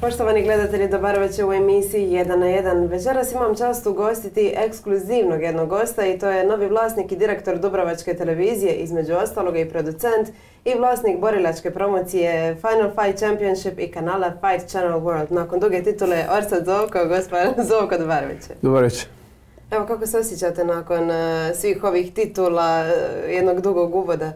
Poštovani gledatelji, dobar večer u emisiji 1 na 1. Večeras imam čast ugostiti ekskluzivnog jednog gosta i to je novi vlasnik i direktor Dubrovačke televizije, između ostaloga i producent i vlasnik borilačke promocije Final Fight Championship i kanala Fight Channel World. Nakon duge titule Orsat Zovko, gospodin Zovko, dobar večer. Dobar večer. Evo, kako se osjećate nakon svih ovih titula, jednog dugog uvoda?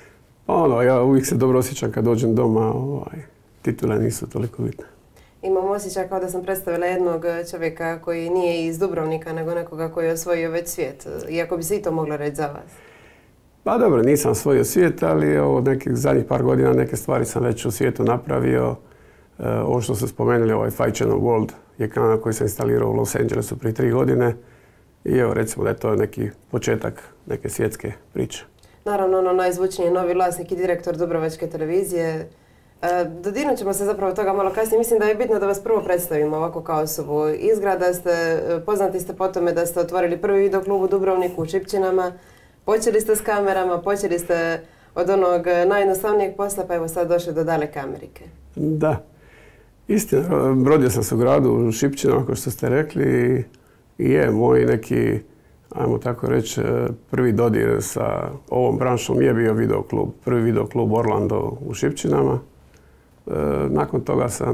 Ja uvijek se dobro osjećam kad dođem doma, titule nisu toliko bitne. Imam osjećaj kao da sam predstavila jednog čovjeka koji nije iz Dubrovnika, nego nekoga koji je osvojio već svijet. Iako bi se i to moglo reći za vas. Pa dobro, nisam osvojio svijet, ali od nekih zadnjih par godina neke stvari sam već u svijetu napravio. Ovo što ste spomenuli, ovaj Fight Channel World je kanal koji sam instalirao u Los Angelesu prije 3 godine. I evo, recimo da je to neki početak neke svjetske priče. Naravno, najzvučniji novi vlasnik i direktor Dubrovačke televizije. Dodirnut ćemo se zapravo toga malo kasnije. Mislim da je bitno da vas prvo predstavimo ovako kao osobu. Izgleda poznati ste po tome da ste otvorili prvi video klub u Dubrovniku u Šipčinama. Počeli ste s kamerama, počeli ste od onog najjednostavnijeg posla, pa evo sad došli do daleke Amerike. Da, istina. Rodio sam se u gradu u Šipčinama, kao što ste rekli, i je moj neki, ajmo tako reći, prvi dodir sa ovom branšom je bio videoklub. Prvi videoklub Orlando u Šipčinama. Nakon toga sam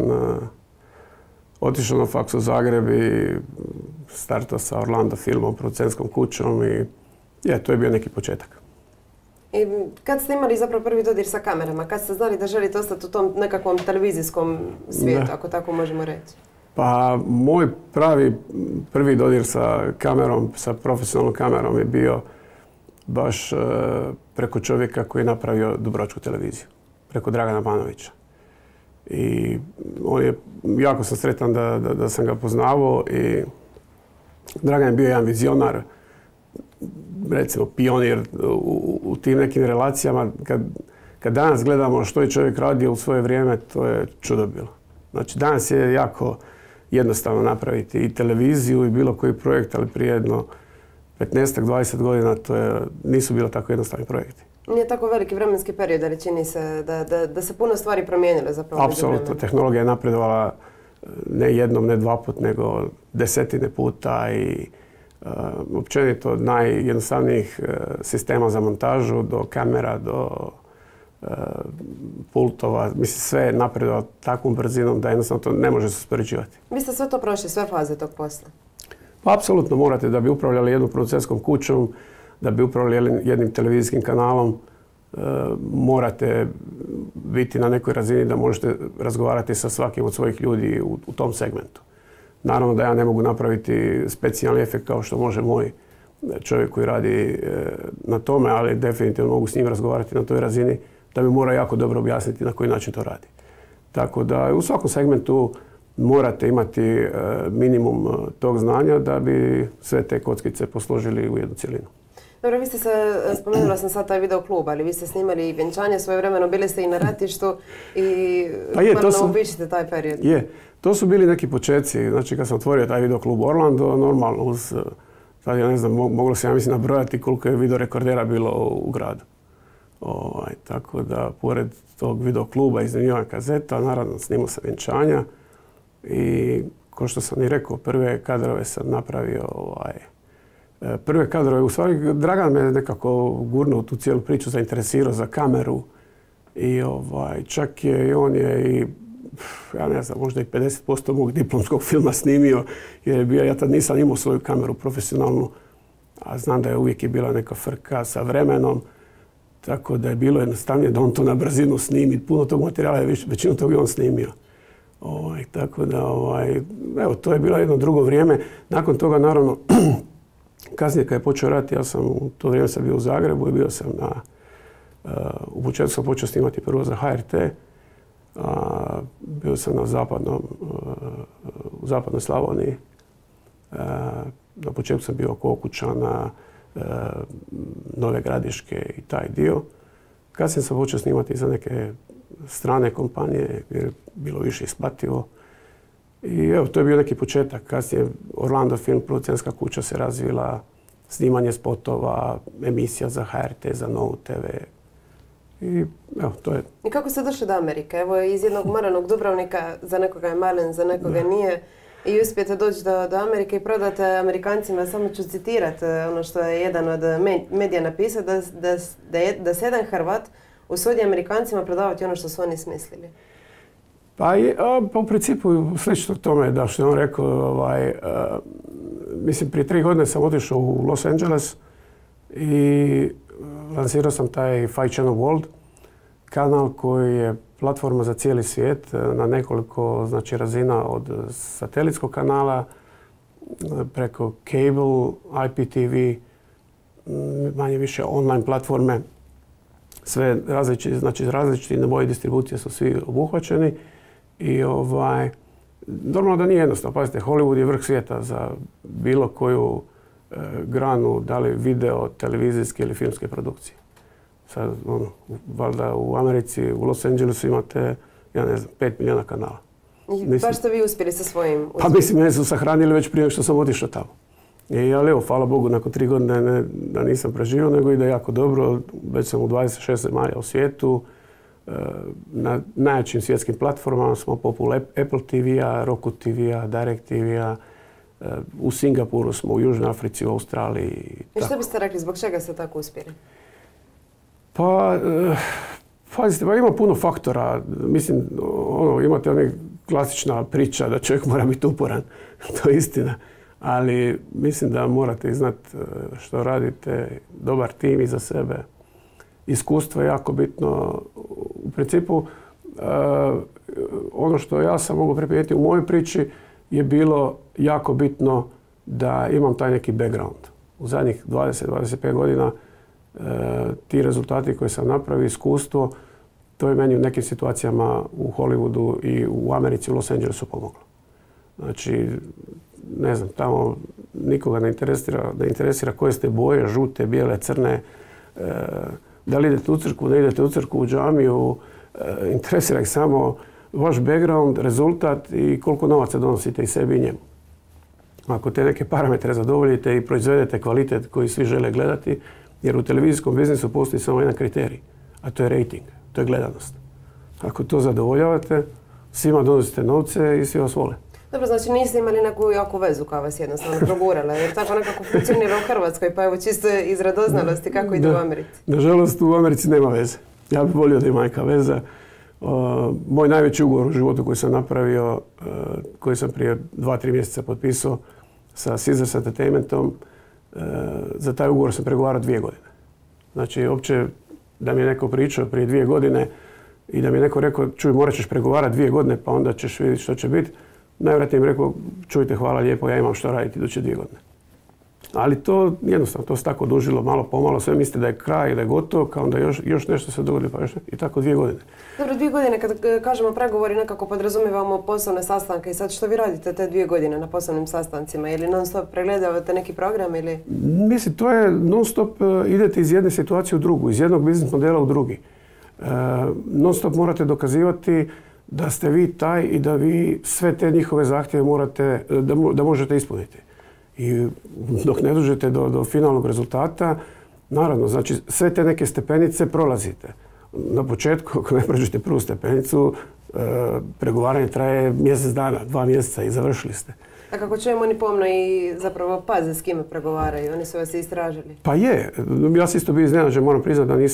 otišao na faks u Zagreb i startao sa Orlando filmom, producentskom kućom i to je bio neki početak. I kad ste imali zapravo prvi dodir sa kamerama? Kad ste znali da želite ostati u tom nekakvom televizijskom svijetu, ako tako možemo reći? Pa moj prvi dodir sa kamerom, sa profesionalnom kamerom je bio baš preko čovjeka koji je napravio Dubrovačku televiziju, preko Dragana Banovića. I jako sam sretan da sam ga poznavao i Dragan je bio jedan vizionar, recimo pionir u tim nekim relacijama. Kad danas gledamo što je čovjek radio u svoje vrijeme, to je čudo bilo. Znači danas je jako jednostavno napraviti i televiziju i bilo koji projekt, ali prije jedno 15-20 godina nisu bilo tako jednostavni projekti. Nije tako veliki vremenski period, ali čini se da se puno stvari promijenile zapravo. Apsolutno. Tehnologija je napredovala ne jednom, ne dva put, nego desetine puta i općenito od najjednostavnijih sistema za montažu do kamera, do pultova. Mislim, sve je napredovalo takvom brzinom da jednostavno to ne može se uspoređivati. Vi ste sve to prošli, sve faze tog posla? Pa, apsolutno morate. Da bi upravljali jednom producentskom kućom, da bi upravljali jednim televizijskim kanalom, morate biti na nekoj razini da možete razgovarati sa svakim od svojih ljudi u tom segmentu. Naravno da ja ne mogu napraviti specijalni efekt kao što može moj čovjek koji radi na tome, ali definitivno mogu s njim razgovarati na toj razini da mi mora jako dobro objasniti na koji način to radi. Tako da u svakom segmentu morate imati minimum tog znanja da bi sve te kockice posložili u jednu cjelinu. Dobro, vi ste spomenula sam sad taj video klub, ali vi ste snimali i vjenčanje svojevremeno, bili ste i na ratištu i malo opišite taj period. To su bili neki početci. Znači kad sam otvorio taj video klub Orlando, normalno sad ja ne znam, moglo se ja mislim nabrojati koliko je videorekordera bilo u gradu. Tako da, pored tog video kluba iznajmljivanja kazeta, naravno snimao sam vjenčanja i kao što sam i rekao, prve kadrove sam napravio prve kadrove, u stvari Dragan me nekako gurnuo u tu cijelu priču, zainteresirao za kameru i čak je on je ja ne znam, možda i 50% mog diplomskog filma snimio jer je bio, ja tad nisam imao svoju kameru profesionalnu, a znam da je uvijek bila neka frka sa vremenom, tako da je bilo jednostavnije da on to na brzinu snimi. Puno tog materijala je većinu tog i on snimio. Tako da, evo, to je bilo jedno drugo vrijeme. Nakon toga, naravno, kasnije kad je počeo rat, ja sam u to vrijeme sam bio u Zagrebu i bio sam u početku sam počeo snimati prvo za HRT. Bio sam u zapadnoj Slavoniji. Na početku sam bio oko Okučana, Nove Gradiške i taj dio. Kasnije sam počeo snimati za neke strane kompanije jer je bilo više isplativo. I evo, to je bio neki početak. Kasnije Orlando film, producentska kuća se razvila, snimanje spotova, emisija za HRT, za Novu TV. I evo, to je. I kako ste došli do Amerike? Evo, iz jednog malenog Dubrovnika, za nekoga je malen, za nekoga nije. I uspijete doći do Amerike i prodate Amerikancima, samo ću citirati ono što je jedan od medija napisao, da se jedan Hrvat usudi Amerikancima prodavati ono što su oni smislili. Pa u principu slično tome da što je on rekao, mislim prije 3 godine sam otišao u Los Angeles i lansirao sam taj 5 Channel World, kanal koji je platforma za cijeli svijet na nekoliko razina od satelitskog kanala preko cable, IPTV, manje više online platforme. Sve različiti nivoji distribucije su svi obuhvaćeni i normalno da nije jednostavno. Pazite, Hollywood je vrh svijeta za bilo koju granu, da li video, televizijske ili filmske produkcije. Sad, valjda u Americi, u Los Angelesu imate, 5 milijuna kanala. I baš ste vi uspjeli sa svojim uspjehom? Pa mislim, mene su sahranili već prije što sam otišao tamo. Ali evo, hvala Bogu, nakon 3 godine ne da nisam preživio, nego ide jako dobro. Već sam u 26 zemalja u svijetu. Na najjačim svjetskim platformama smo poput Apple TV-a, Roku TV-a, Direct TV-a. U Singapuru smo, u Južnoj Africi, u Australiji. I što biste rekli, zbog čega ste tako uspjeli? Pa, pazite, ima puno faktora. Mislim, imate ona klasična priča da čovjek mora biti uporan. To je istina. Ali mislim da morate znati što radite, dobar tim iza sebe. Iskustvo je jako bitno. U principu, ono što ja sam mogu primijetiti u mojoj priči je bilo jako bitno da imam taj neki background. U zadnjih 20-25 godina ti rezultati koje sam napravio, iskustvo, to je meni u nekim situacijama u Hollywoodu i u Americi, u Los Angelesu pomoglo. Znači, ne znam, tamo nikoga ne interesira koje ste boje, žute, bijele, crne, da li idete u crkvu, ne idete u crkvu, u džamiju, interesira ih samo vaš background, rezultat i koliko novaca donosite i sebi i njemu. Ako te neke parametre zadovoljite i proizvedete kvalitet koji svi žele gledati, jer u televizijskom biznisu postoji samo jedan kriterij, a to je rating, to je gledanost. Ako to zadovoljavate, svima donosite novce i svi vas vole. Dobro, znači niste imali neku jaku vezu koja vas jednostavno progurala, jer tako nekako funkcionira u Hrvatskoj, pa evo čisto iz radoznalosti kako ide u Americi. Nažalost, u Americi nema veze. Ja bih volio da ima neka veza. Moj najveći ugovor u životu koji sam napravio, koji sam prije 2-3 mjeseca potpisao sa Caesars Entertainmentom, za taj ugovor sam pregovarao 2 godine. Znači, uopće da mi je neko pričao prije 2 godine i da mi je neko rekao, čuj, morat ćeš pregovarati 2 godine, pa onda ćeš vidjeti što će biti. Najvjerojatnije mi rekao, čujte, hvala lijepo, ja imam što raditi iduće 2 godine. Ali to jednostavno, to se tako dužilo malo pomalo, sve mislite da je kraj, da je gotovo, kao onda još nešto se dogodi, pa još i tako 2 godine. Dobro, 2 godine, kad kažemo pregovori, nekako podrazumijevamo poslovne sastanke i sad što vi radite te 2 godine na poslovnim sastancima? Ili non stop pregledavate neki program ili? Mislim, to je non stop idete iz jedne situacije u drugu, iz jednog biznis modela u drugi. Non stop morate dokazivati da ste vi taj i da vi sve te njihove zahtjeve morate, da možete ispuniti. I dok ne dođete do finalnog rezultata, naravno, znači sve te neke stepenice prolazite. Na početku, ako ne prođete prvu stepenicu, pregovaranje traje mjesec dana, 2 mjeseca i završili ste. A kako čujemo, oni pomno i zapravo paze s kime pregovaraju, oni su vas istražili. Pa je, ja sam isto bio iznenađen, moram priznati da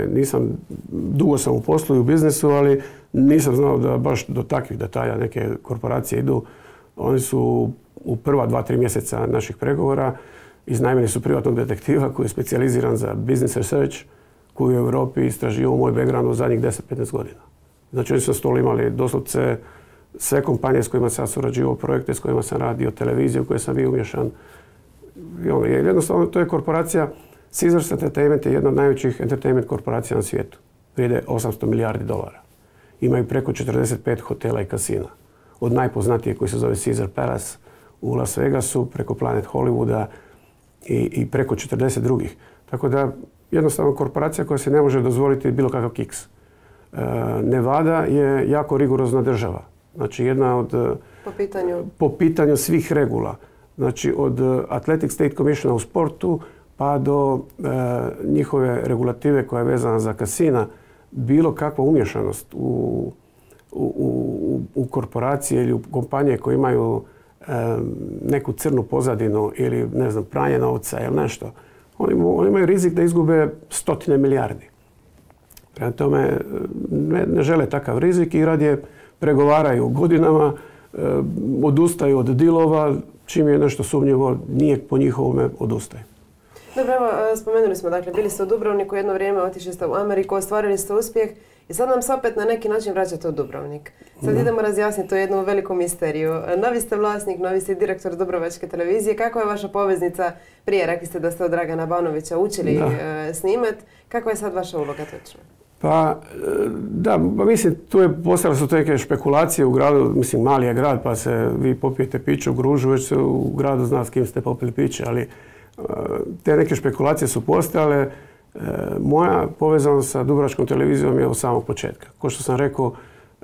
dugo sam u poslu i u biznisu, ali nisam znao da baš do takvih detalja neke korporacije idu. Oni su u prva 2-3 mjeseca naših pregovora iznajmili su privatnog detektiva koji je specijaliziran za business research, koji je u Europi istraživao moj background u zadnjih 10-15 godina. Znači oni su na stolu imali doslovce sve kompanije s kojima sam surađivao, projekte s kojima sam radio, televiziju u kojoj sam bio umješan. Jednostavno, to je korporacija, Caesars Entertainment je jedna od najvećih entertainment korporacija na svijetu. Vrijede $800 milijardi. Imaju preko 45 hotela i kasina. Od najpoznatijeg koji se zove Caesar Palace u Las Vegasu, preko Planet Hollywooda i preko 40 drugih. Tako da, jednostavno, korporacija koja se ne može dozvoliti bilo kakav kiks. Nevada je jako rigorozna država. Znači, jedna od... Po pitanju svih regula. Znači, od Athletic State Commissiona u sportu pa do njihove regulative koja je vezana za kasina, bilo kakva umješanost u korporacije ili u kompanije koje imaju neku crnu pozadinu ili ne znam, pranje novca ili nešto, oni imaju rizik da izgube 100 milijardi. Prema tome ne žele takav rizik i radije pregovaraju godinama, odustaju od dilova, čim je nešto sumnjivo, nije po njihovome, odustaju. Dobro, evo, spomenuli smo, dakle, bili ste u Dubrovniku jedno vrijeme, otišli ste u Ameriku, ostvarili ste uspjeh i sad nam se opet na neki način vraćate u Dubrovnik. Sad idemo razjasniti to jednu veliku misteriju. Novi ste vlasnik, novi ste direktor Dubrovačke televizije. Kakva je vaša poveznica? Prije rekli ste da ste od Dragana Banovića učili snimat. Kakva je sad vaša uloga točno? Pa da, mislim, postavile su neke špekulacije u gradu, mislim, mali je grad, pa se vi popijete piće u Gružu, već se u gradu zna s kim ste popili piće, ali te neke špekulacije su postojale. Moja povezanost sa Dubrovačkom televizijom je od samog početka. Kao što sam rekao,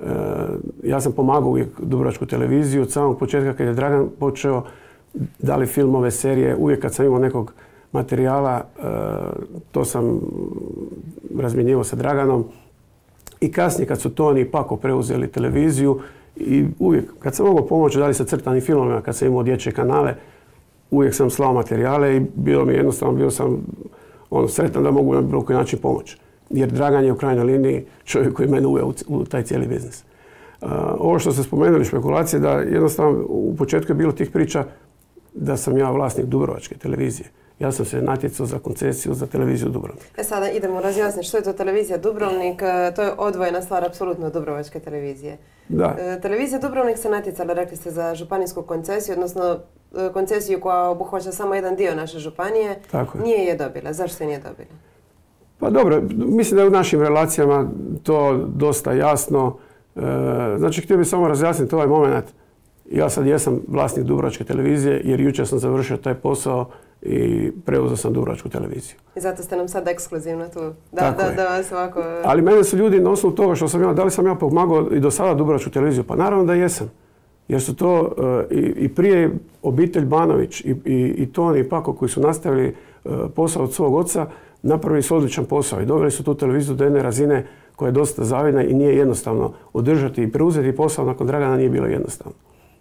ja sam pomagao uvijek Dubrovačku televiziju od samog početka kad je Dragan počeo, da li filmove, serije, uvijek kad sam imao nekog materijala, to sam razmjenjivao sa Draganom. I kasnije kad su Toni i Pako preuzeli televiziju i uvijek kad sam mogao pomoći, da li sa crtanim filmovima, kad sam imao dječje kanale, uvijek sam slao materijale i bilo mi jednostavno, bio sam sretan da mogu na bilo koji način pomoći. Jer Dragan je u krajnjoj liniji čovjek koji mene uveo u taj cijeli biznis. Ovo što ste spomenuli, špekulacije, da jednostavno u početku je bilo tih priča da sam ja vlasnik Dubrovačke televizije. Ja sam se natjecao za koncesiju za televiziju Dubrovnik. Sada idemo razjasniti što je to televizija Dubrovnik. To je odvojena stvar apsolutno od Dubrovačke televizije. Da. Televizija Dubrovnik se natjecala, rekli ste, za županijsku koncesiju, odnosno koncesiju koja obuhvaća samo jedan dio naše županije. Tako je. Nije je dobila. Zašto je nije dobila? Pa dobro, mislim da je u našim relacijama to dosta jasno. Znači, htio bih samo razjasniti ovaj moment. Ja sad jesam vlasnik Dubrovačke televizije jer jučer sam završio taj posao i preuzeo sam Dubrovačku televiziju. I zato ste nam sad ekskluzivno tu. Da vas ovako... Ali mene su ljudi na osnovu toga što sam ja, da li sam ja pomagao i do sada Dubrovačku televiziju? Pa naravno da jesam. Jer su to i prije obitelj Banović i Toni i Pako koji su nastavili posao od svog oca, napravili su odličan posao i doveli su tu televiziju do jedne razine koja je dosta zavidna i nije jednostavno održati i preuzeti posao nakon Dragana nije bilo jednostavno.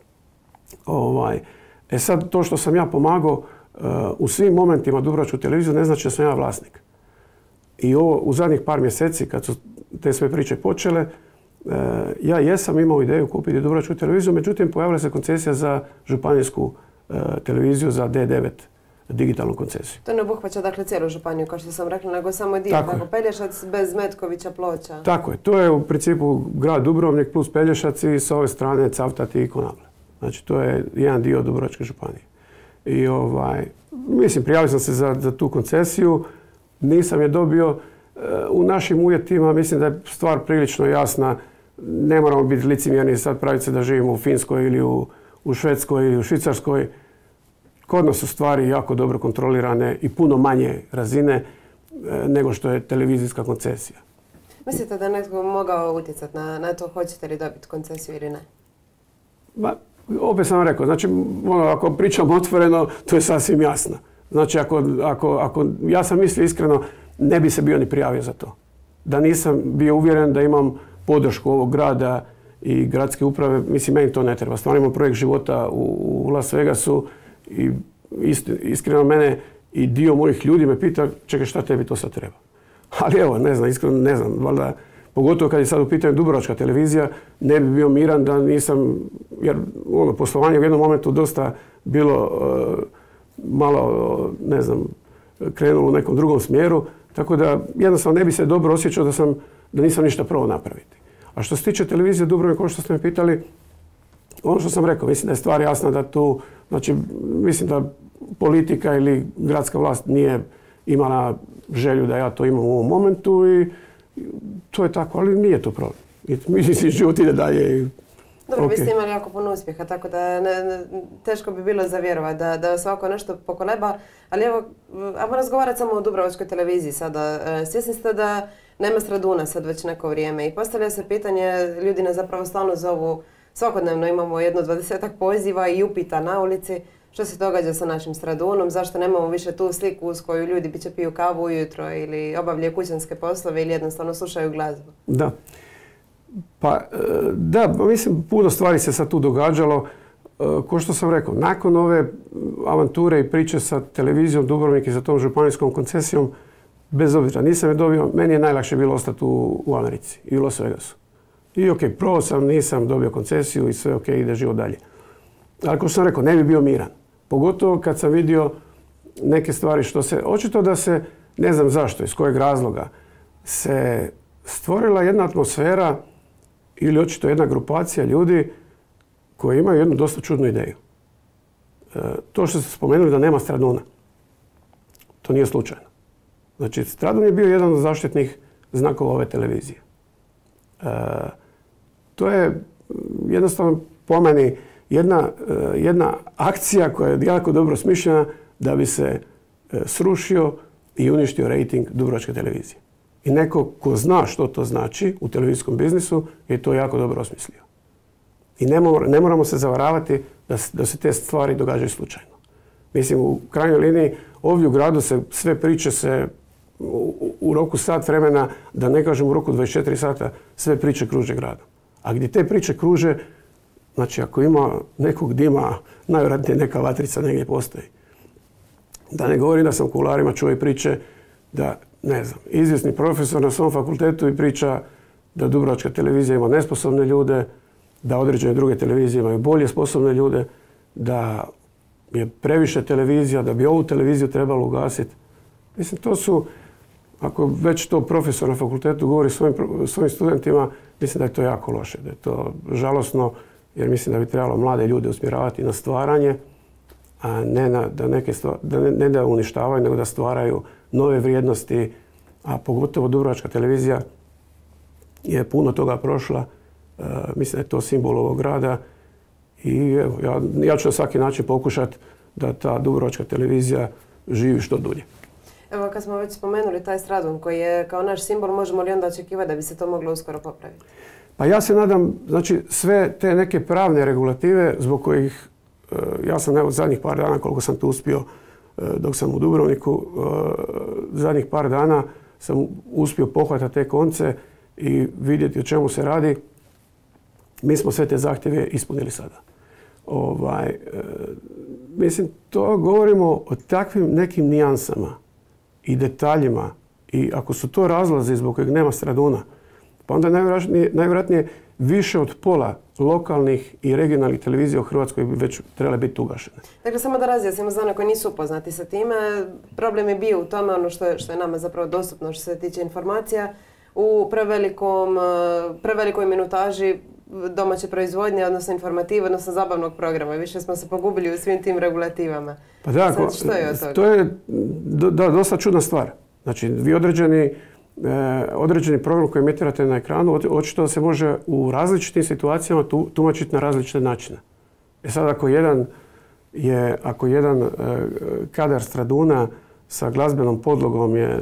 Sad to što sam ja pomagao u svim momentima Dubrovačku televiziju ne znači da sam ja vlasnik. I ovo u zadnjih par mjeseci kad su te sve priče počele, ja jesam imao ideju kupiti Dubrovačku televiziju, međutim pojavila se koncesija za županijsku televiziju za D9 digitalnu koncesiju. To ne obuhvaća dakle cijelu županiju, kao što sam rekla, nego samo dio, tako Pelješac bez Metkovića, Ploča. Tako je, to je u principu grad Dubrovnik plus Pelješac i s ove strane Cavtati i Konavle. Znači to je jedan dio Dubrovačke županije. I mislim, prijavio sam se za tu koncesiju, nisam je dobio. U našim uvjetima mislim da je stvar prilično jasna. Ne moramo biti licemjerni i sad praviti se da živimo u Finskoj ili u Švedskoj ili u Švicarskoj. Kod nas su stvari jako dobro kontrolirane i puno manje razine nego što je televizijska koncesija. Mislite da je netko mogao utjecati na to hoćete li dobiti koncesiju ili ne? Opet sam rekao, znači ako pričam otvoreno, to je sasvim jasno. Znači ako ja sam mislio iskreno, ne bi se bio ni prijavio za to. Da nisam bio uvjeren da imam podršku ovog grada i gradske uprave, mislim, meni to ne treba. Stvarno imam projekt života u Las Vegasu i iskreno mene i dio mojih ljudi me pita, čekaj, šta tebi to sad treba? Ali evo, ne znam, iskreno ne znam, valjda, pogotovo kad je sad u pitanju Dubrovačka televizija, ne bi bio miran da nisam, jer poslovanje u jednom momentu dosta bilo malo, ne znam, krenulo u nekom drugom smjeru, tako da jednostavno ne bi se dobro osjećao da nisam ništa probao napraviti. A što se tiče televizije Dubrovnik, kao što ste me pitali, ono što sam rekao, mislim da je stvar jasna da tu, znači, mislim da politika ili gradska vlast nije imala želju da ja to imam u ovom momentu i to je tako, ali nije to problem. Mislim, život ide dalje. Dobro, vi ste imali jako puno uspjeha, tako da teško bi bilo zavjerovati da vas ovako nešto pokoleba, ali evo, ajmo razgovarati samo o Dubrovačkoj televiziji sada. Svjesni ste da nema Straduna sad već neko vrijeme i postavlja se pitanje, ljudi nas zapravo stalno zovu, svakodnevno imamo jedno 20-ak poziva i upita na ulici, što se događa sa našim Stradunom, zašto nemamo više tu sliku s koju ljudi biće piju kavu ujutro ili obavljaju kućanske poslove ili jednostavno slušaju glazbu. Da. Pa da, mislim, puno stvari se sad tu događalo. Ko što sam rekao, nakon ove avanture i priče sa televizijom Dubrovnik i sa tom županijskom koncesijom, bez obzira, nisam je dobio, meni je najlakše bilo ostati u Americi i u Las Vegasu. I ok, probao sam, nisam dobio koncesiju i sve ok, ide život dalje. Ali kao što sam rekao, ne bi bio miran. Pogotovo kad sam vidio neke stvari što se, očito da se, ne znam zašto, iz kojeg razloga, se stvorila jedna atmosfera ili očito jedna grupacija ljudi koji imaju jednu dosta čudnu ideju. To što ste spomenuli da nema Straduna, to nije slučajno. Znači, Stradun je bio jedan od zaštitnih znakova ove televizije. To je jednostavno po meni jedna akcija koja je jako dobro smišljena da bi se srušio i uništio rejting Dubrovačke televizije. I neko ko zna što to znači u televizijskom biznisu je to jako dobro osmislio. I ne moramo se zavaravati da se te stvari događaju slučajno. Mislim, u krajnjoj liniji ovdje u gradu se sve priče se u roku sat vremena, da ne kažem u roku 24 sata, sve priče kruže gradom. A gdje te priče kruže, znači ako ima nekog dima, najvjerojatnije neka vatrica negdje postoji. Da ne govorim da sam u kuloarima čuo i priče da, ne znam, izvjesni profesor na svom fakultetu i priča da Dubrovačka televizija ima nesposobne ljude, da određene druge televizije imaju bolje sposobne ljude, da je previše televizija, da bi ovu televiziju trebalo ugasiti. Mislim, to su, ako već to profesor na fakultetu govori svojim studentima, mislim da je to jako loše, da je to žalosno, jer mislim da bi trebalo mlade ljude usmjeravati na stvaranje, a ne da uništavaju, nego da stvaraju nove vrijednosti, a pogotovo Dubrovačka televizija je puno toga prošla. Mislim da je to simbol ovog grada i evo, ja ću na svaki način pokušati da ta Dubrovačka televizija živi što dulje. Evo, kad smo već spomenuli taj Stradun koji je kao naš simbol, možemo li onda očekivati da bi se to moglo uskoro popraviti? Pa ja se nadam, znači sve te neke pravne regulative zbog kojih, ja sam evo zadnjih par dana koliko sam tu uspio dok sam u Dubrovniku, zadnjih par dana sam uspio pohvatati te konce i vidjeti o čemu se radi. Mi smo sve te zahtjeve ispunili sada. Mislim, to govorimo o takvim nekim nijansama i detaljima i ako su to razlozi zbog kojeg nema Straduna, pa onda najvjerojatnije više od pola lokalnih i regionalnih televizija u Hrvatskoj bi već trebale biti ugašene. Dakle, samo da razjasnimo za one koji nisu upoznati sa time, problem je bio u tome ono što je nama zapravo dostupno što se tiče informacija u prevelikoj minutaži domaće proizvodnje, odnosno informative, odnosno zabavnog programa. Više smo se pogubili u svim tim regulativama. Pa da, što je od toga? To je dosta čudna stvar. Znači, vi određeni program koji emitirate na ekranu, očito se može u različitim situacijama tumačiti na različite načine. Sad, ako jedan kadar Straduna sa glazbenom podlogom je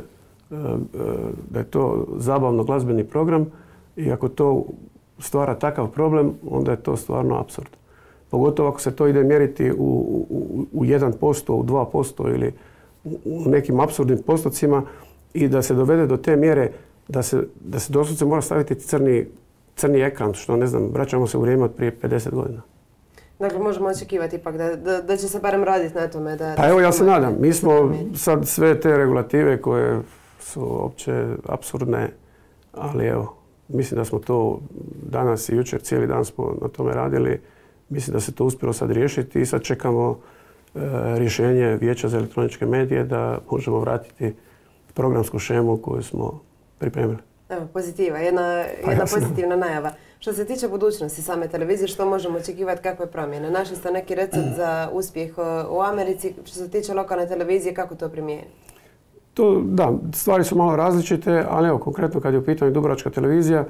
da je to zabavno glazbeni program i ako to stvara takav problem, onda je to stvarno apsurd. Pogotovo ako se to ide mjeriti u 1%, u 2% ili u nekim apsurdnim postocima i da se dovede do te mjere da se doslovce mora staviti crni ekran, što ne znam, vraćamo se u vrijeme od prije 50 godina. Dakle, možemo očekivati ipak da će se barem raditi na tome. Pa evo, ja se nadam. Mi smo sad sve te regulative koje su opće apsurdne, ali evo, mislim da smo to danas i jučer cijeli dan smo na tome radili. Mislim da se to uspjelo sad riješiti i sad čekamo rješenje Vijeća za elektroničke medije da možemo vratiti programsku šemu koju smo pripremili. Evo, pozitiva, jedna pozitivna najava. Što se tiče budućnosti same televizije, što možemo očekivati, kakve promjene? Našli ste neki recept za uspjeh u Americi, što se tiče lokalne televizije, kako to primijeniti? Da, stvari su malo različite, ali evo, konkretno kad je u pitanju Dubrovačka televizija,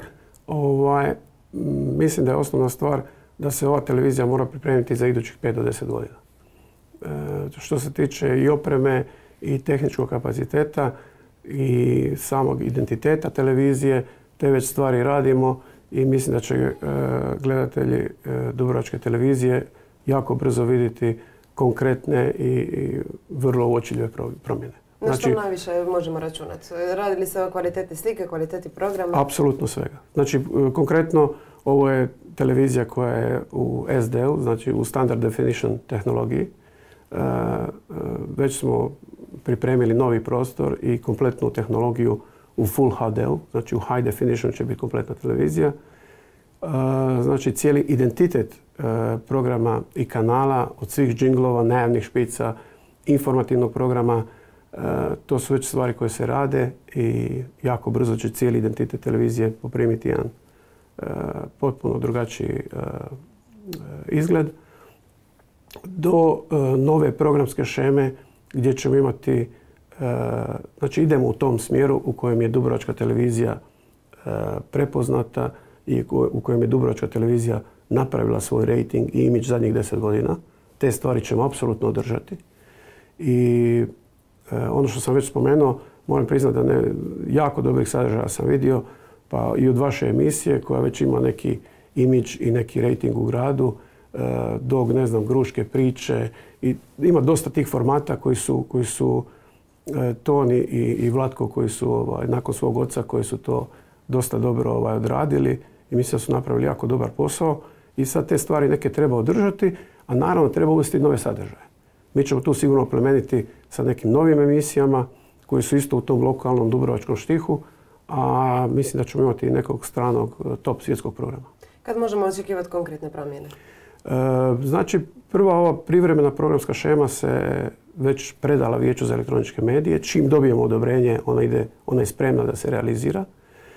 mislim da je osnovna stvar da se ova televizija mora pripremiti za idućih 5 do 10 godina. Što se tiče i opreme i tehničkog kapaciteta i samog identiteta televizije, te već stvari radimo i mislim da će gledatelji Dubrovačke televizije jako brzo vidjeti konkretne i vrlo uočljive promjene. Na što najviše možemo računati? Radi li se o kvaliteti slike, kvaliteti programa? Apsolutno svega. Znači, konkretno, ovo je televizija koja je u SD-u, znači u Standard Definition tehnologiji. Već smo pripremili novi prostor i kompletnu tehnologiju u Full HD-u, znači u High Definition će biti kompletna televizija. Znači, cijeli identitet programa i kanala, od svih džinglova, najavnih špica, informativnog programa, to su već stvari koje se rade i jako brzo će cijeli identitet televizije poprimiti jedan potpuno drugačiji izgled. Do nove programske šeme gdje ćemo imati, znači idemo u tom smjeru u kojem je Dubrovačka televizija prepoznata i u kojem je Dubrovačka televizija napravila svoj rating i imidž zadnjih 10 godina. Te stvari ćemo apsolutno održati. I ono što sam već spomenuo, moram priznati da jako dobrih sadržaja sam vidio, pa i od vaše emisije koja već ima neki imidž i neki rating u gradu, dok, ne znam, Gruške priče. I ima dosta tih formata koji su Toni i Vlatko koji su nakon svog oca koji su to dosta dobro odradili i mislim da su napravili jako dobar posao. I sad te stvari neke treba održati, a naravno treba uvesti nove sadržaje. Mi ćemo tu sigurno plemeniti sa nekim novim emisijama koji su isto u tom lokalnom dubrovačkom štihu, a mislim da ćemo imati i nekog stranog top svjetskog programa. Kad možemo očekivati konkretne promjene? Znači, prva ova privremena programska šema se već predala Vijeću za elektroničke medije. Čim dobijemo odobrenje, ona je spremna da se realizira.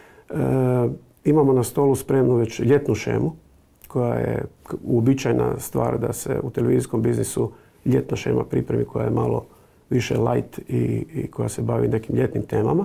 Imamo na stolu spremnu već ljetnu šemu, koja je uobičajena stvar da se u televizijskom biznisu ljetna šema pripremi, koja je malo više light i koja se bavi nekim ljetnim temama.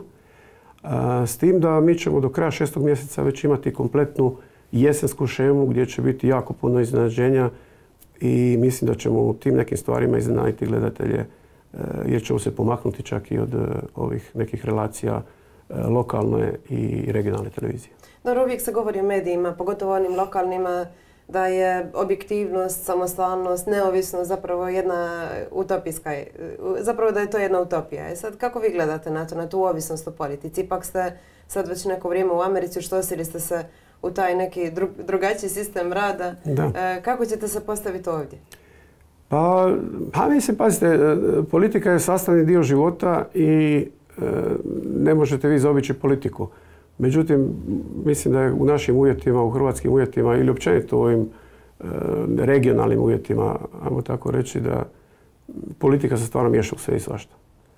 S tim da mi ćemo do kraja 6. mjeseca već imati kompletnu jesensku šemu gdje će biti jako puno iznenađenja i mislim da ćemo u tim nekim stvarima iznenaditi gledatelje jer ćemo se pomaknuti čak i od ovih nekih relacija lokalne i regionalne televizije. Dobro, uvijek se govori o medijima, pogotovo onim lokalnima, da je objektivnost, samostalnost, neovisnost zapravo jedna utopijska, zapravo da je to jedna utopija. Sad, kako vi gledate na tu ovisnost u politici? Ipak ste sad već neko vrijeme u Americi, uštosili ste se u taj neki drugačiji sistem rada. Kako ćete se postaviti ovdje? Pa mislim, pazite, politika je sastavni dio života i ne možete vi zaobići politiku. Međutim, mislim da je u našim uvjetima, u hrvatskim uvjetima ili općenito u ovim regionalnim uvjetima, ajmo tako reći, da politika se stvarno miješa u sve i svašta.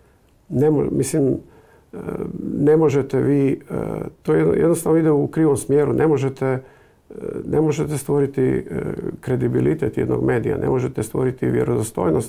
Ne možete vi, to jednostavno ide u krivom smjeru, ne možete stvoriti kredibilitet jednog medija, ne možete stvoriti vjerodostojnost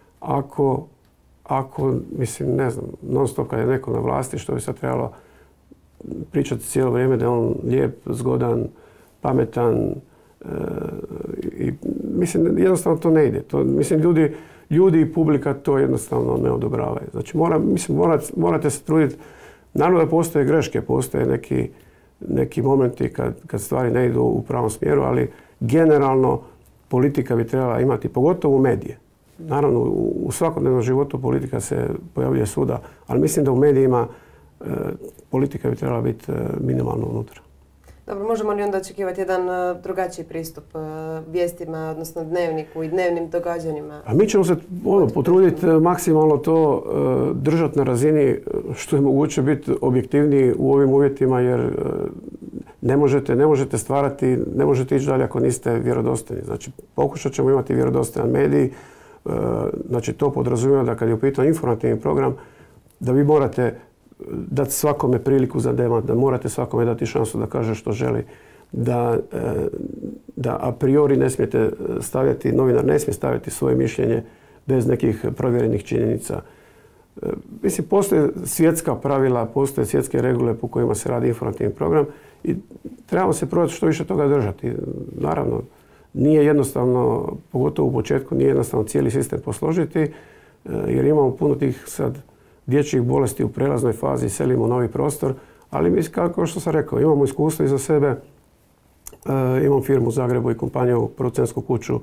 ako, mislim, ne znam, non stop kad je neko na vlasti, što bi sad trebalo pričati cijelo vrijeme da je on lijep, zgodan, pametan i mislim, jednostavno to ne ide. Mislim, ljudi i publika to jednostavno ne odobravaju. Znači, morate se truditi. Naravno da postoje greške, postoje neki momenti kad stvari ne idu u pravom smjeru, ali generalno politika bi trebala imati, pogotovo medije. Naravno, u svakodnevnom životu politika se pojavljuje svuda, ali mislim da u medijima politika bi trebala biti minimalno unutra. Dobro, možemo li onda očekivati jedan drugačiji pristup vijestima, odnosno dnevniku i dnevnim događanjima? A mi ćemo se potruditi maksimalno to držati na razini što je moguće biti objektivniji u ovim uvjetima, jer ne možete stvarati, ne možete ići dalje ako niste vjerodostojni. Znači, pokušat ćemo imati vjerodostojan medij. Znači, to podrazumijeva da kad je u pitanju informativni program, da vi morate dati svakome priliku za demat, da morate svakome dati šansu da kaže što želi, da a priori ne smijete stavljati, novinar ne smije stavljati svoje mišljenje bez nekih provjerenih činjenica. Mislim, postoje svjetska pravila, postoje svjetske regule po kojima se radi informativni program i trebamo se probati što više toga držati. Naravno, nije jednostavno, pogotovo u početku, nije jednostavno cijeli sistem posložiti, jer imamo puno tih sad dječjih bolesti u prelaznoj fazi, selimo u novi prostor, ali mi, kao što sam rekao, imamo iskustvo iza sebe, imam firmu u Zagrebu i kompaniju, producentsku kuću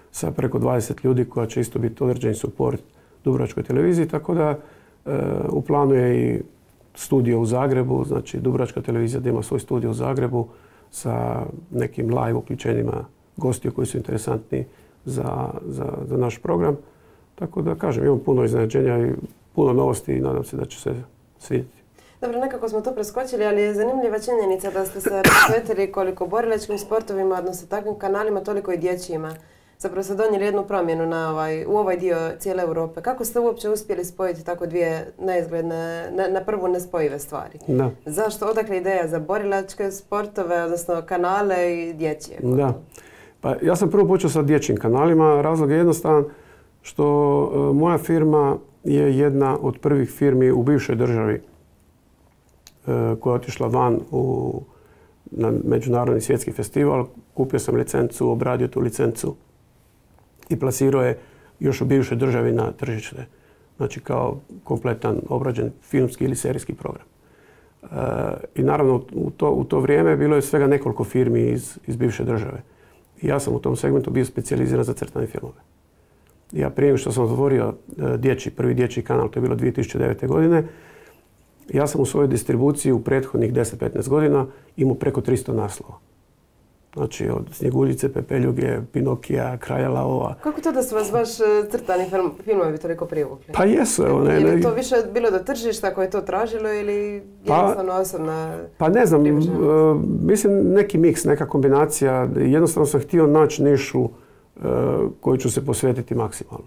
sa preko 20 ljudi koja će isto biti određeni support Dubrovačkoj televiziji, tako da u planu je i studio u Zagrebu, znači Dubrovačka televizija da ima svoj studio u Zagrebu sa nekim live uključenjima gostiju koji su interesantni za naš program. Tako da kažem, imam puno iznenađenja i puno novosti i nadam se da će se svidjeti. Dobro, nekako smo to preskočili, ali je zanimljiva činjenica da ste se posvetili koliko borilačkim sportovima, odnosno takvim kanalima, toliko i dječjima. Zapravo ste donijeli jednu promjenu u ovaj dio cijele Europe. Kako ste uopće uspjeli spojiti tako dvije neizgledne, na prvu nespojive stvari? Da. Zašto? Odakle ideja za borilačke sportove, odnosno kanale i dječje? Da. Pa ja sam prvo počeo sa dječjim kanalima. Razlog je jednostavan što moja firma je jedna od prvih firmi u bivšoj državi koja je otišla van na međunarodni svjetski festival. Kupio sam licencu, obradio tu licencu i plasirao je još u bivšoj državi na tržište. Znači kao kompletan obrađen filmski ili serijski program. I naravno u to vrijeme bilo je svega nekoliko firmi iz bivše države. I ja sam u tom segmentu bio specijaliziran za crtane filmove. Ja prije što sam otvorio prvi dječji kanal, to je bilo 2009. godine, ja sam u svojoj distribuciji u prethodnih 10-15 godina imao preko 300 naslova. Znači od Snjeguljice, Pepeljuge, Pinokija, Kraja Lavova. Kako to da su vas baš crtani filmovi toliko privukli? Pa jesu. Je li to više bilo do tržišta koje je to tražilo ili jednostavno osobna? Pa ne znam, mislim neki miks, neka kombinacija. Jednostavno sam htio naći nišu koju ću se posvetiti maksimalno.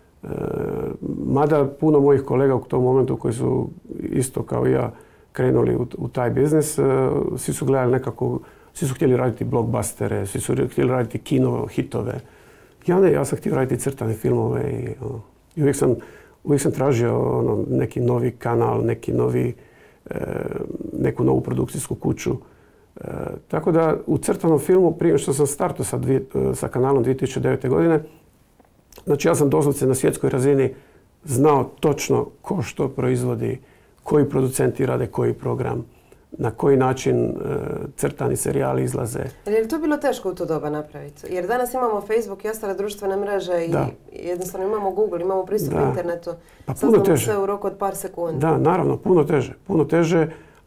Mada puno mojih kolega u tom momentu koji su isto kao i ja krenuli u taj biznis, svi su gledali nekako, svi su htjeli raditi blockbustere, svi su htjeli raditi kino, hitove. Ja sam htio raditi crtane filmove i uvijek sam tražio neki novi kanal, neku novu produkcijsku kuću. Tako da u crtanom filmu, prije što sam startao sa kanalom 2009. godine, znači ja sam doslovce na svjetskoj razini znao točno ko što proizvodi, koji producenti rade koji program, na koji način crtani serijali izlaze. Je li to bilo teško u to doba napraviti? Jer danas imamo Facebook i ostale društvene mreže i jednostavno imamo Google, imamo pristup internetu. Pa puno teže. Sve u roku od par sekundi. Da, naravno, puno teže. Puno teže.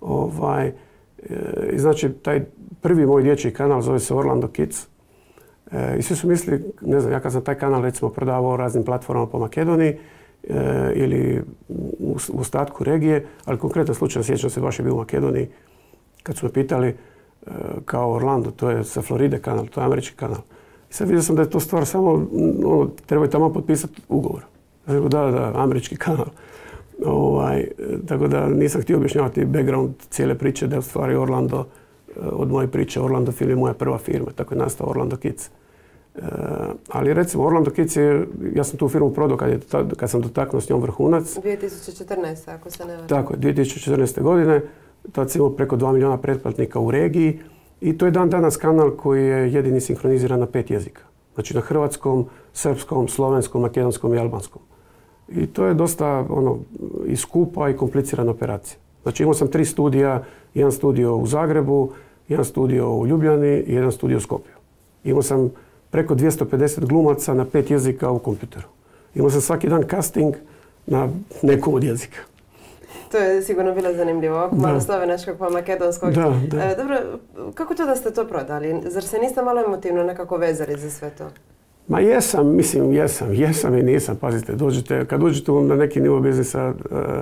Znači, taj prvi moj dječji kanal zove se Orlando Kids. I svi su mislili, ne znam, ja kad sam taj kanal recimo prodavao raznim platformama po Makedoniji ili u ostatku regije, ali konkretan slučaj, sjećam se, baš je bio u Makedoniji, kad su me pitali kao Orlando, to je sa Floride kanal, to je američki kanal. I sad vidio sam da je to stvar samo, treba je tamo potpisati ugovor. Da, američki kanal. Tako da nisam htio objašnjavati background cijele priče, da je u stvari Orlando, od moje priče, Orlando film je moja prva firma, tako je nastao Orlando Kids. Ali recimo Orlando Kids ja sam tu firmu prodao kad sam dotaknuo s njom vrhunac. 2014. ako se ne varam. Tako je, 2014. godine. Tad sam imao preko 2 milijuna pretplatnika u regiji i to je dan danas kanal koji je jedini sinhroniziran na 5 jezika. Znači na hrvatskom, srpskom, slovenskom, makedonskom i albanskom. I to je dosta i skupa i komplicirana operacija. Znači imao sam 3 studija, jedan studio u Zagrebu, jedan studio u Ljubljani i jedan studio u Skopju. Imao sam preko 250 glumaca na 5 jezika u kompjuteru. Imao sam svaki dan casting na nekom od jezika. To je sigurno bilo zanimljivo, malo slovenačkog pa makedonskog. Da. Dobro, kako to da ste to prodali? Zar se niste malo emotivno nekako vezali za sve to? Ma jesam i nisam. Pazite, kad dođete na neki nivo biznisa,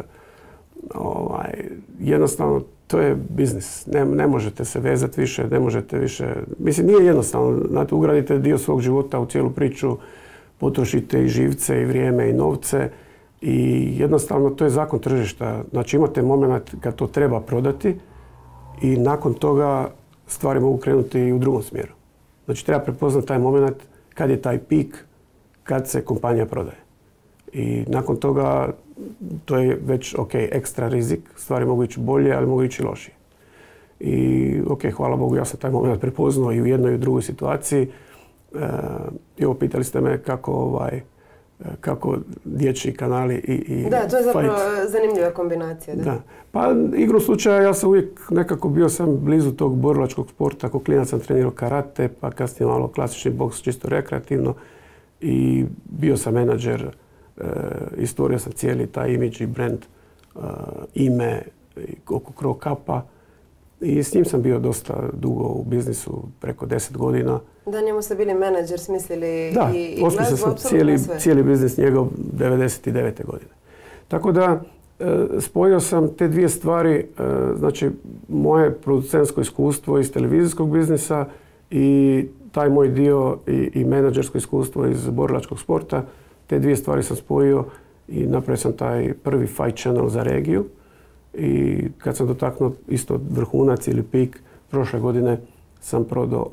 jednostavno to je biznis. Ne možete se vezati više, ne možete više. Mislim, nije jednostavno. Znate, ugradite dio svog života u cijelu priču, potrošite i živce, i vrijeme, i novce. I jednostavno to je zakon tržišta. Znači imate moment kad to treba prodati i nakon toga stvari mogu krenuti i u drugom smjeru. Znači treba prepoznati taj moment kad je taj pik, kad se kompanija prodaje. I nakon toga to je već ekstra rizik, stvari mogu ići bolje, ali mogu ići lošije. I hvala Bogu, ja sam taj moment prepoznao i u jednoj i u drugoj situaciji. I ovo pitali ste me kako dječji kanali i da, to je zapravo zanimljiva kombinacija. Da. Pa igru slučaja ja sam uvijek nekako bio sam blizu tog borilačkog sporta. Ako klinac sam trenirao karate, pa kasnije malo klasični boks čisto rekreativno. i bio sam menadžer i stvorio sam cijeli taj imidž i brand, ime oko Cro Cupa i s njim sam bio dosta dugo u biznisu, preko 10 godina. Da, njemu ste bili menadžer, smislili da, i glazbu, sam cijeli biznis njegov 99. godine. Tako da spojio sam te dvije stvari, znači moje producentsko iskustvo iz televizijskog biznisa i taj moj dio i menadžersko iskustvo iz borilačkog sporta. Te dvije stvari sam spojio i napravio sam taj prvi Fight Channel za regiju. I kad sam dotaknuo isto vrhunac ili pik, prošle godine sam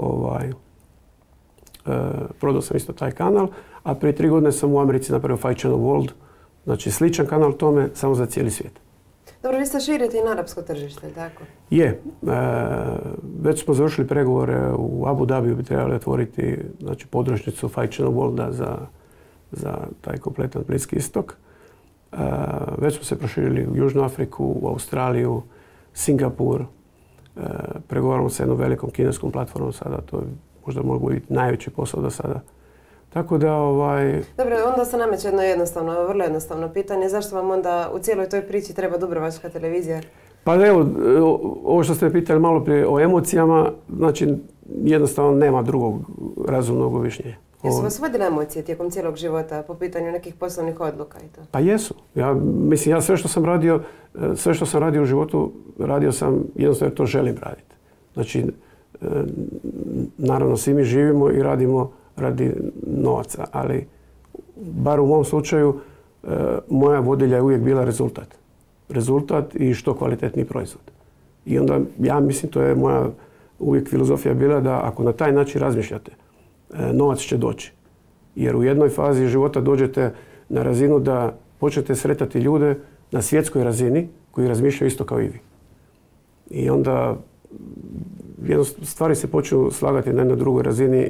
prodao sam isto taj kanal, a prije 3 godine sam u Americi napravio Fight Channel World, znači sličan kanal tome, samo za cijeli svijet. Dobro, vi ste širite i na arapsko tržište, tako? Je. Već smo završili pregovore, u Abu Dhabiju bi trebali otvoriti znači, podružnicu Fight Channel Worlda za taj kompletan Bliski istok. Već smo se proširili u Južnu Afriku, u Australiju, Singapur. Pregovaramo sa jednom velikom kineskom platformom sada, to je možda mogu biti najveći posao do sada. Tako da Dobro, onda se nameće jedno vrlo jednostavno pitanje. Zašto vam onda u cijeloj toj priči treba Dubrovačka televizija? Pa evo, ovo što ste pitali malo prije o emocijama, znači jednostavno nema drugog razumnog objašnjenja. Jesu vas vodile emocije tijekom cijelog života po pitanju nekih poslovnih odluka i to? Pa jesu. Ja sve što sam radio u životu, radio sam jednostavno jer to želim raditi. Znači, naravno svi mi živimo i radimo radi novaca, ali bar u mom slučaju moja vodilja je uvijek bila rezultat. Rezultat i što kvalitetniji proizvod. I onda ja mislim to je moja uvijek filozofija bila da ako na taj način razmišljate, novac će doći. Jer u jednoj fazi života dođete na razinu da počnete sretati ljude na svjetskoj razini koji razmišljaju isto kao i vi. I onda stvari se počnu slagati na jednoj drugoj razini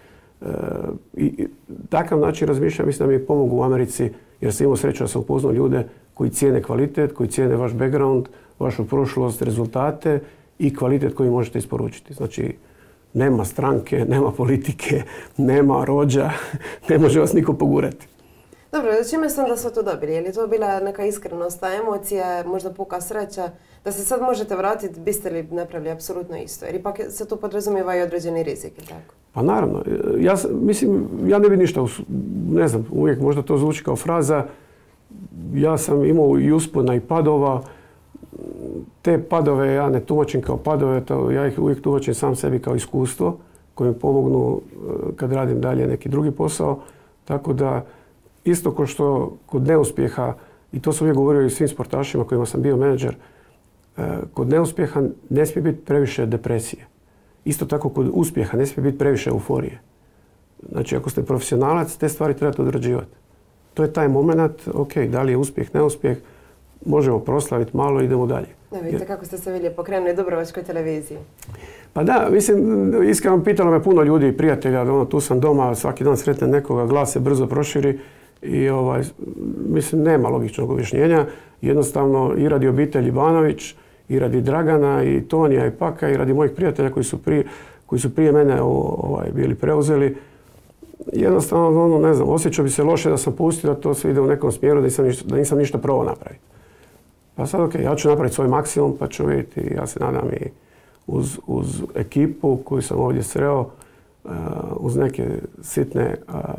i takav način razmišljam mislim da mi je pomogao u Americi jer sam imao sreću da sam upoznao ljude koji cijene kvalitet, koji cijene vaš background, vašu prošlost, rezultate i kvalitet koji možete isporučiti. Znači, nema stranke, nema politike, nema rođa, ne može vas niko pogurati. Dobro, čime ste onda sve to dobili? Je li to bila neka iskrenost, ta emocija, možda puka sreća, da se sad možete vratiti, biste li napravili apsolutno isto? Jer ipak se tu podrazumijeva i određeni rizik, tako? Pa naravno. Ja ne bi ništa, ne znam, uvijek možda to zvuči kao fraza. Ja sam imao i uspona i padova. Te padove ja ne tumačim kao padove, ja ih uvijek tumačim sam sebi kao iskustvo koje mi pomognu kad radim dalje neki drugi posao. Tako da isto kao što kod neuspjeha, i to sam uvijek govorio i svim sportašima kojima sam bio menadžer, kod neuspjeha ne smije biti previše depresije. Isto tako kod uspjeha ne smije biti previše euforije. Znači ako ste profesionalac, te stvari trebate odrađivati. To je taj moment, ok, da li je uspjeh, neuspjeh, možemo proslaviti malo i idemo dalje. Da, vidite kako ste se vidjeli pokrenuli Dubrovačkoj televiziji. Pa da, mislim, iskreno pitalo me puno ljudi i prijatelja, tu sam doma, svaki dan sretnem nekoga, glas se brzo proširi i mislim, nema logičnog objašnjenja. Jednostavno i radi obitelji Ivanović, i radi Dragana, i Tonija, i Paka, i radi mojih prijatelja koji su prije mene bili preuzeli. Jednostavno, ne znam, osjećao bi se loše da sam pustio da to sve ide u nekom smjeru, da nisam ništa probao napraviti. Pa sad, ok, ja ću napraviti svoj maksimum, pa ću vidjeti, ja se nadam i uz ekipu koju sam ovdje sreo, uz neke sitne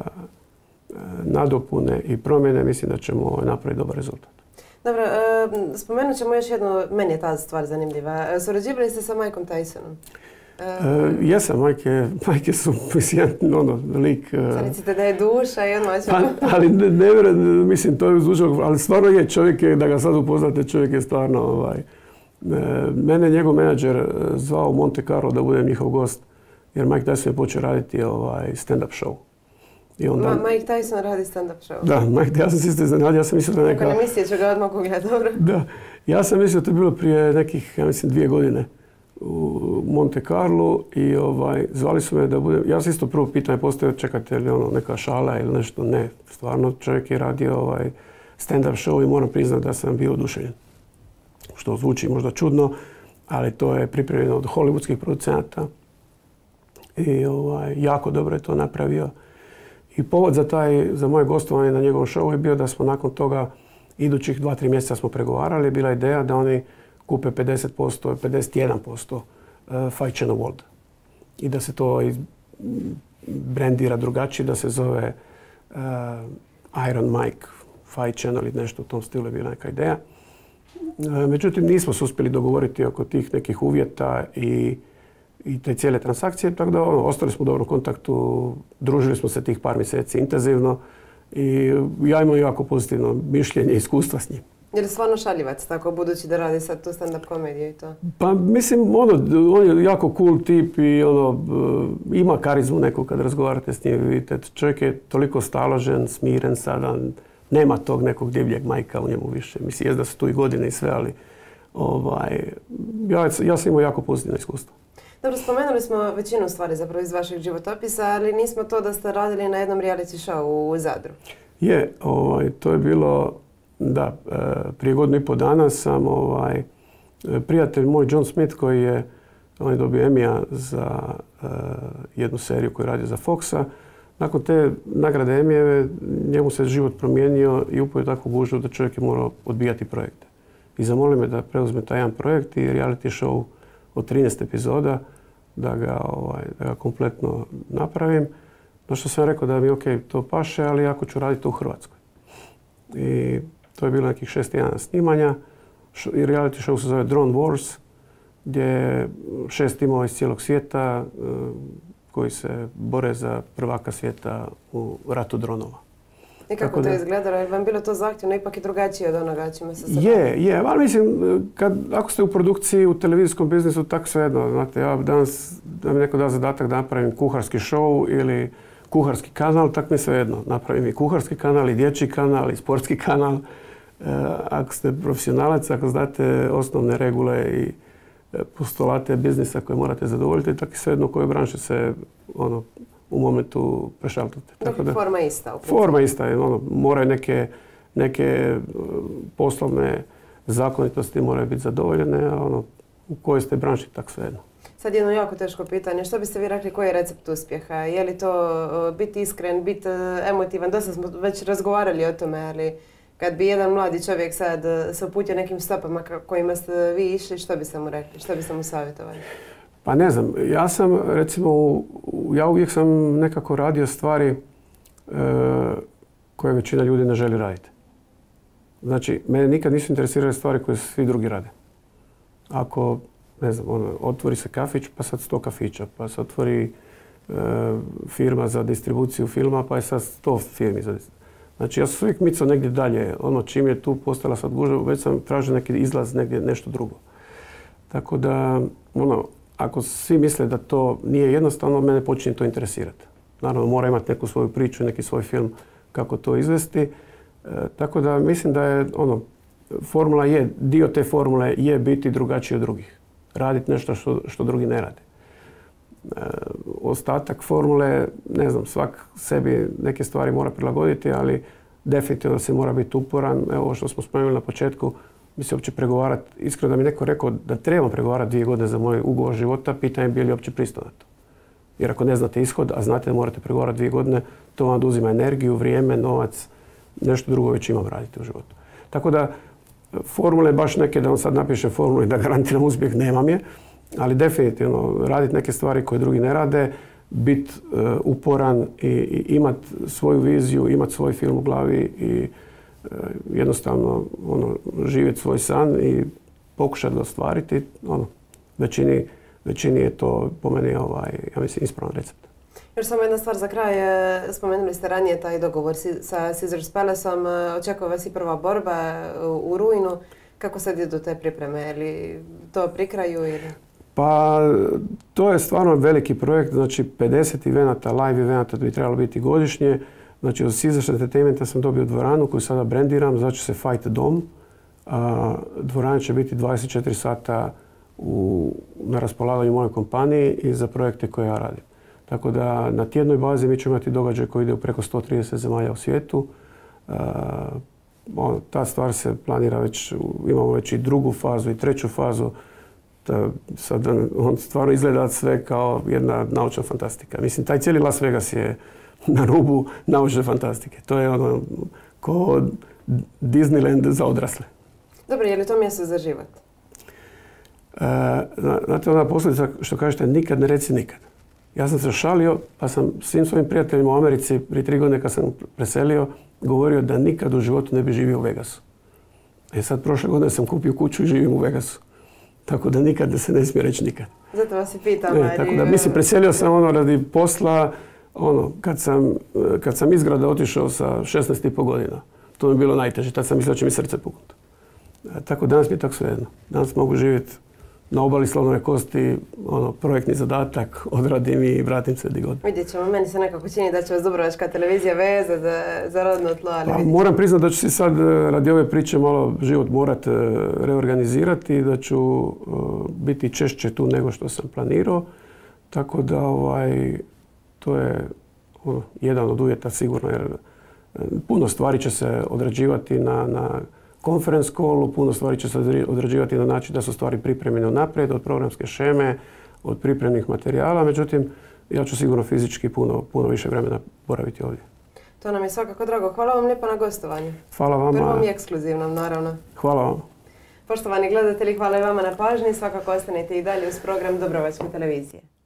nadopune i promjene, mislim da ćemo napraviti dobar rezultat. Dobro, spomenut ćemo još jednu, meni je ta stvar zanimljiva. Surađivali ste sa Mikeom Tysonom? Jesam, majke su lik... Recite da je duša i odmah ćemo... Ali ne vjerujem, mislim, to je zvučalo, ali stvarno je čovjek, da ga sad upoznate, čovjek je stvarno... Mene njegov menadžer zvao u Monte Carlo da budem njihov gost, jer Mike Tyson je počeo raditi stand-up show. Mike Tyson radi stand-up show? Da, ja sam se isto iznenadio, ja sam mislio da neka... Kako ne mislije, ću ga odmah ugledati, dobro? Da, ja sam mislio da to je bilo prije nekih, ja mislim, 2 godine u Monte Carlo i zvali su me da budem... Ja sam isto prvo pitanje postavio, čekate li neka šala ili nešto, ne. Stvarno, čovjek je radio stand-up show i moram priznati da sam bio oduševljen. Što zvuči možda čudno, ali to je pripremljeno od hollywoodskih producenata i jako dobro je to napravio. I povod za moje gostovanje na njegovom showu je bio da smo nakon toga idućih 2-3 mjeseca smo pregovarali. Bila ideja da oni kupe 50%, 51% Fight Channel World. I da se to brandira drugačije, da se zove Iron Mike Fight Channel ili nešto u tom stilu je bila neka ideja. Međutim, nismo se uspjeli dogovoriti oko tih nekih uvjeta i te cijele transakcije, tako da ostali smo u dobrom kontaktu, družili smo se tih par mjeseci intenzivno i ja imam jako pozitivno mišljenje i iskustva s njim. Je li stvarno šaljivac, tako budući da radi sad tu stand-up komediju i to? Pa mislim, on je jako cool tip i ima karizmu neku kad razgovarate s njim. Vidite, čovjek je toliko staložen, smiren sada, nema tog nekog divljeg majka u njemu više. Mislim, jest da su tu i godine i sve, ali ja sam imao jako pozitivno iskustvo. Dobro, spomenuli smo većinu stvari zapravo iz vašeg životopisa, ali nismo to da ste radili na jednom reality showu u Zadru. Je, to je bilo, da, prije 1.5 godina sam, prijatelj moj John Smith on je dobio Emmy-a za jednu seriju koju je radio za Foxa. Nakon te nagrade Emmy-eve njemu se život promijenio i upao je tako gužu da čovjek je morao odbijati projekte. I zamolio me da preuzme taj jedan projekt i reality show od 13 epizoda, da ga kompletno napravim. Na što sam rekao da mi to paše, ali ako ću raditi to u Hrvatskoj. I to je bilo nekih 6 tjedana snimanja. I reality show se zove Drone Wars, gdje je 6 timova iz cijelog svijeta koji se bore za prvaka svijeta u ratu dronova. I kako to izgledalo? Je vam bilo to zahtjevno ipak i drugačije od onoga čime se sad... Je, ali mislim, ako ste u produkciji, u televizijskom biznisu, tako svejedno. Znate, ja danas, da mi neko da zadatak da napravim kuharski show ili kuharski kanal, tako mi svejedno. Napravim i kuharski kanal, i dječji kanal, i sportski kanal. Ako ste profesionalac, ako znate osnovne regule i postulate biznisa koje morate zadovoljiti, tako i svejedno u kojoj branši se u momentu prešaltate. Dakle, forma ista. Forma ista je. Moraju neke poslovne zakonitosti moraju biti zadovoljene, a u kojoj ste branši, tako svejedno. Sad jedno jako teško pitanje. Što biste vi rekli, koji je recept uspjeha? Je li to biti iskren, biti emotivan? Dosta smo već razgovarali o tome, ali kad bi jedan mladi čovjek sad se uputio nekim stopama kojima ste vi išli, što biste mu rekli? Što biste mu savjetovali? Pa ne znam, ja sam recimo, ja uvijek sam nekako radio stvari koje većina ljudi ne želi raditi. Znači, mene nikad nisu interesirale stvari koje svi drugi rade. Ako, ne znam, otvori se kafić, pa sad 100 kafića, pa se otvori firma za distribuciju filma, pa je sad 100 firmi za distribuciju. Znači, ja sam uvijek micao negdje dalje. Čim je tu postala sad gužva, već sam tražio neki izlaz negdje, nešto drugo. Tako da, ako svi misle da to nije jednostavno, mene počinje to interesirati. Naravno, mora imati neku svoju priču, neki svoj film kako to izvesti. Tako da mislim da je formula je, dio te formule je biti drugačiji od drugih. Raditi nešto što drugi ne rade. Ostatak formule, ne znam, svak sebi neke stvari mora prilagoditi, ali definitivno se mora biti uporan. Evo ovo što smo spomenuli na početku, mi se uopće pregovarati, iskreno da mi neko rekao da trebam pregovarati 2 godine za moj ugovor života, pitanje bi li uopće pristao na to. Jer ako ne znate ishod, a znate da morate pregovarati 2 godine, to vam oduzima energiju, vrijeme, novac, nešto drugo već imam raditi u životu. Tako da formule baš neke, da vam sad napišem formulu i da garantiram uspjeh, nemam je, ali definitivno raditi neke stvari koje drugi ne rade, biti uporan i imati svoju viziju, imati svoj film u glavi i jednostavno živjeti svoj san i pokušati ga ostvariti. Većini je to po meni, ja mislim, ispravan recept. Još samo jedna stvar za kraj. Spomenuli ste ranije taj dogovor sa Caesars Palaceom. Očekuje vas i prva borba u rujnu. Kako sad idu te pripreme? Je li to pri kraju ili... Pa, to je stvarno veliki projekt. Znači, 50 evenata, live evenata bi trebalo biti godišnje. Znači, od Caesars Entertainmenta sam dobio dvoranu koju sada brendiram, znači se Fight Dome. Dvorana će biti 24 sata na raspolaganju mojoj kompaniji i za projekte koje ja radim. Tako da na tjednoj bazi mi ćemo imati događaj koji ide u preko 130 zemalja u svijetu. Ta stvar se planira već, imamo već i 2. fazu i 3. fazu. Sad on stvarno izgleda sve kao jedna naučna fantastika. Mislim, taj cijeli Las Vegas je na rubu naučne fantastike. To je ono ko Disneyland za odrasle. Dobro, je li to mjesto za život? Znate, ona posljedica što kažete, nikad ne reci nikad. Ja sam se šalio, pa sam svim svojim prijateljima u Americi prije 3 godine kad sam preselio, govorio da nikad u životu ne bi živio u Vegasu. Sad prošle godine sam kupio kuću i živim u Vegasu. Tako da nikad se ne smije reći nikad. Zato vas i pitam. Tako da, mislim, preselio sam radi posla, kad sam iz grada otišao sa 16,5 godina. To mi je bilo najteže, tad sam mislio da će mi srce puknuti. Tako danas mi je tako svejedno. Danas mogu živjeti na obali Slonove Kosti, projektni zadatak, odradim i vratim se gdje god. Vidjet ćemo, meni se nekako čini da će vas Dubrovačka televizija vezati za rodno tlo, ali vidjet ćemo. Moram priznati da ću si sad radi ove priče malo život morat reorganizirati i da ću biti češće tu nego što sam planirao. Tako da to je jedan od uvjeta sigurno, jer puno stvari će se odrađivati na conference callu, puno stvari će se odrađivati na način da su stvari pripremljene unaprijed, od programske šeme, od pripremnih materijala. Međutim, ja ću sigurno fizički puno više vremena boraviti ovdje. To nam je svakako drago. Hvala vam lijepo na gostovanju. Hvala vama. Prvom i ekskluzivnom, naravno. Hvala vam. Poštovani gledatelji, hvala i vama na pažnji. Svakako ostanite i dalje uz program Dubrovačke televizije.